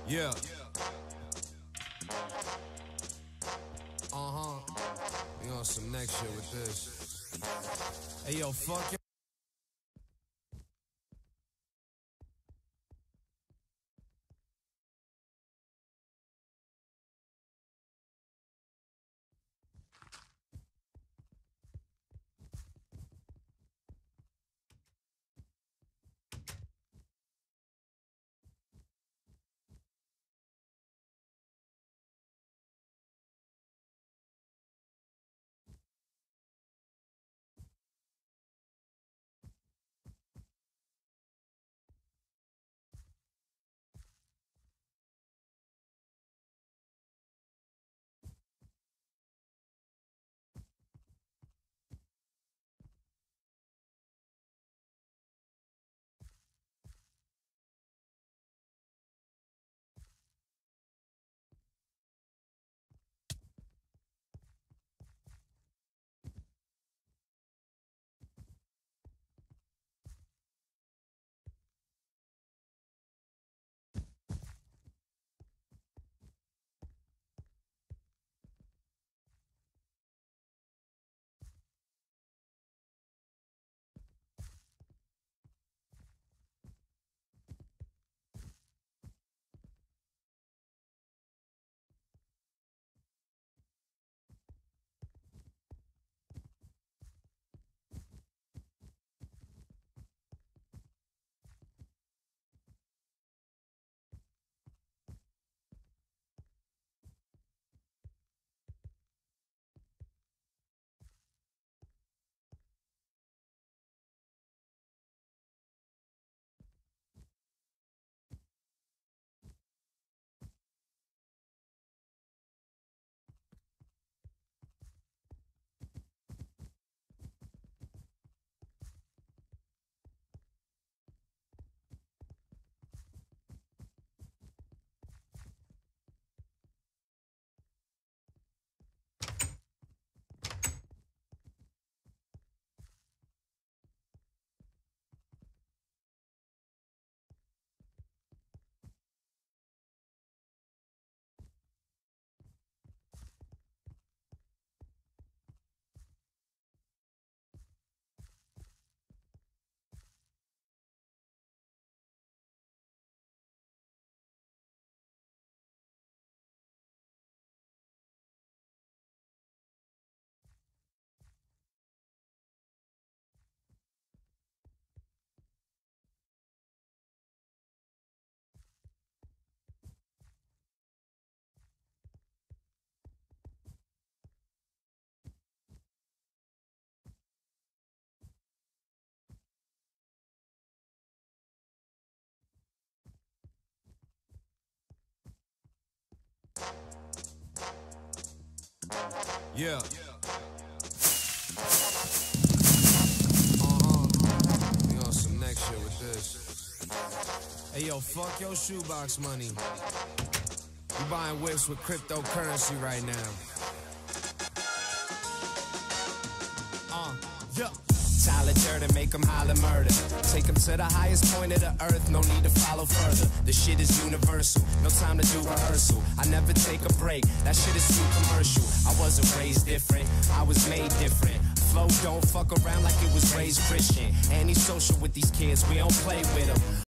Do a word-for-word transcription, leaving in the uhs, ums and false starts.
Yeah. Uh-huh. We on some next shit with this. Hey, yo, fuck your Yeah. Uh-huh. We on some next shit with this. Hey, yo, fuck your shoebox money. You buying whips with cryptocurrency right now. Uh, yeah. Tyler Durden, make them holler murder. Take them to the highest point of the earth, no need to follow further. The shit is universal, no time to do rehearsal. I never take a break, that shit is too commercial. I wasn't raised different, I was made different. Flow don't fuck around like it was raised Christian. Antisocial with these kids, we don't play with them.